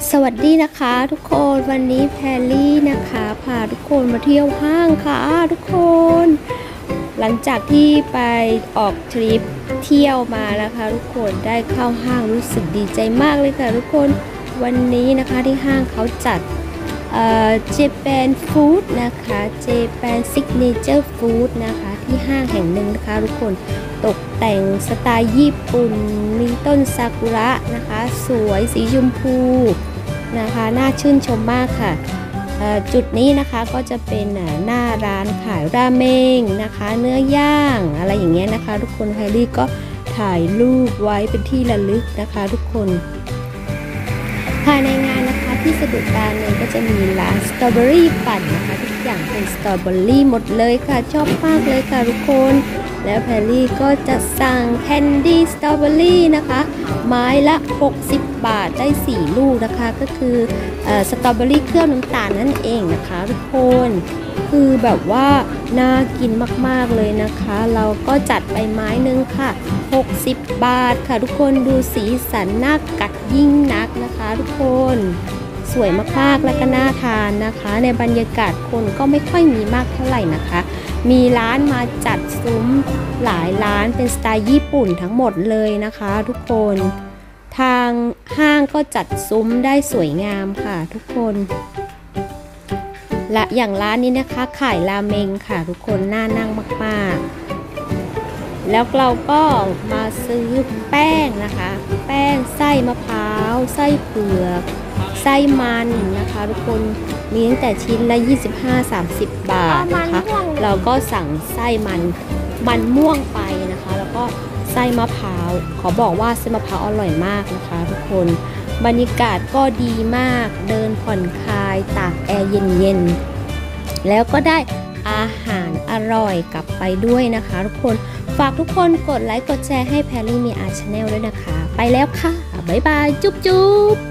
สวัสดีนะคะทุกคนวันนี้แพรลี่นะคะพาทุกคนมาเที่ยวห้างค่ะทุกคนหลังจากที่ไปออกทริปเที่ยวมานะคะทุกคนได้เข้าห้างรู้สึกดีใจมากเลยค่ะทุกคนวันนี้นะคะที่ห้างเขาจัดJapan Food นะคะ Japan Signature Food นะคะที่ห้างแห่งหนึ่งนะคะทุกคนตกแต่งสไตล์ญี่ปุ่นมีต้นซากุระนะคะสวยสีชมพูนะคะน่าชื่นชมมากค่ะจุดนี้นะคะก็จะเป็นหน้าร้านขายราเมงนะคะเนื้อย่างอะไรอย่างเงี้ยนะคะทุกคนแฮร์รี่ก็ถ่ายรูปไว้เป็นที่ระลึกนะคะทุกคนภายในงานนะคะที่สะดุดตาเลยก็จะมีร้านสตรอเบอรี่ปั่นนะคะทุกอย่างเป็นสตรอเบอรี่หมดเลยค่ะชอบมากเลยค่ะทุกคนแล้วแพรรี่ก็จะสั่งแคนดี้สตรอเบอรี่นะคะไม้ละ60 บาทได้4ลูกนะคะก็คือสตรอเบอรี่เคลือบน้ำตาลนั่นเองนะคะทุกคนคือแบบว่าน่ากินมากๆเลยนะคะเราก็จัดไปไม้นึงค่ะ60 บาทค่ะทุกคนดูสีสันน่ากัดยิ่งนักนะคะทุกคนสวยมากๆและก็น่าทานนะคะในบรรยากาศคนก็ไม่ค่อยมีมากเท่าไหร่นะคะมีร้านมาจัดซุ้มหลายร้านเป็นสไตล์ญี่ปุ่นทั้งหมดเลยนะคะทุกคนทางห้างก็จัดซุ้มได้สวยงามค่ะทุกคนและอย่างร้านนี้นะคะขายราเมงค่ะทุกคนน่านั่งมากๆแล้วเราก็มาซื้อแป้งนะคะแป้งไส้มะพร้าวไส้เผือกไส้มันนะคะทุกคนมีตั้งแต่ชิ้นละ25-30 บาทนะคะเราก็สั่งไส้มันม่วงไปนะคะแล้วก็ไส้มะพร้าวขอบอกว่าไส้มะพร้าวอร่อยมากนะคะทุกคนบรรยากาศก็ดีมากเดินผ่อนคลายตากแอร์เย็นๆแล้วก็ได้อาหารอร่อยกลับไปด้วยนะคะทุกคนฝากทุกคนกดไลค์กดแชร์ให้แพรลี่มีอาร์ชาแนลด้วยนะคะไปแล้วค่ะบ๊ายบายจุ๊บ